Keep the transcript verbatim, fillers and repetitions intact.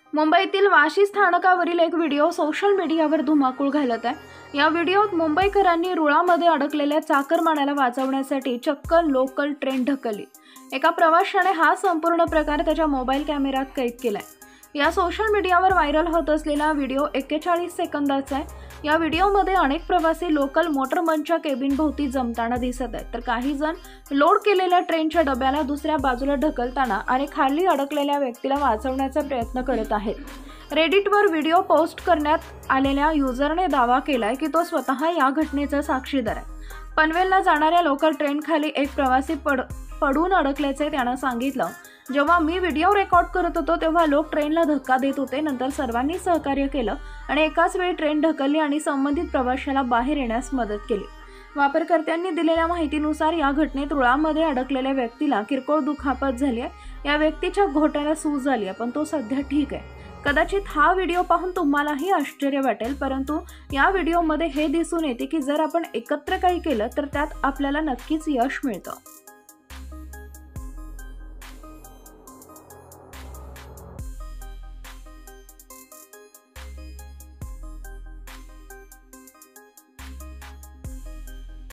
मुंबईतील वाशी स्थानकावरील एक व्हिडिओ सोशल मीडियावर धुमाकूळ घालत आहे। या व्हिडिओत मुंबईकरांनी रुळामध्ये अडकलेल्या चाकरमान्याला वाचवण्यासाठी चक्क लोकल ट्रेन ढकलली। एका प्रवाशाने हा संपूर्ण प्रकार त्याच्या मोबाईल कॅमेऱ्यात कैद केलाय। या सोशल मीडियावर व्हायरल होत असलेला व्हिडिओ एक्केचाळीस सेकंदाचा आहे। या व्हिडिओमध्ये अनेक प्रवासी लोकल मोटरमनच्या केबिन भोवती जमताना दिसत आहेत, तर काही जण लोड केलेल्या ट्रेनच्या डब्याला दुसऱ्या बाजूला ढकलताना आणि खाली अडकलेल्या व्यक्तीला वाचवण्याचा प्रयत्न करत आहेत। रेडिटवर व्हिडिओ पोस्ट करण्यात आलेल्या युजरने दावा केलाय की तो स्वतः या घटनेचा साक्षीदार आहे। पनवेलला जाणाऱ्या लोकल ट्रेन खाली एक प्रवासी पड पडून अडकल्याचे त्यानं सांगितलं। जेव्हा मी व्हिडिओ रेकॉर्ड करत होतो तेव्हा लोक ट्रेनला धक्का देत होते। नंतर सर्वांनी सहकार्य केलं आणि एकाच वेळी ट्रेन ढकलली आणि संबंधित प्रवाशाला बाहेर येण्यास मदत केली। वापरकर्त्यांनी दिलेल्या माहितीनुसार या घटनेत रुळामध्ये अडकलेल्या व्यक्तीला किरकोळ दुखापत झाली आहे। या व्यक्तीच्या घोट्याला सूज आली आहे, पण तो सध्या ठीक आहे। कदाचित हा व्हिडिओ पाहून तुम्हालाही आश्चर्य वाटेल, परंतु या व्हिडिओमध्ये हे दिसून येते की जर आपण एकत्र काही केलं तर त्यात आपल्याला नक्कीच यश मिळतं।